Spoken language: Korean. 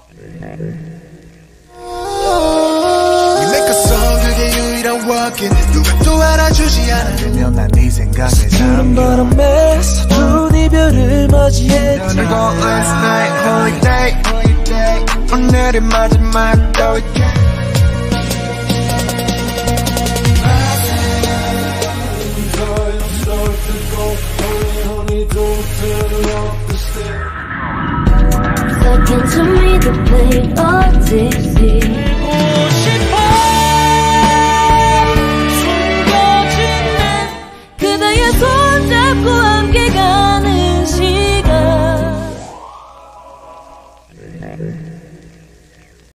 누가 또 알아주지 않으면 난 네 생각에 푸른 바람에 서툰 이별을 맞이했지. Last night holiday 오늘이 마지막 또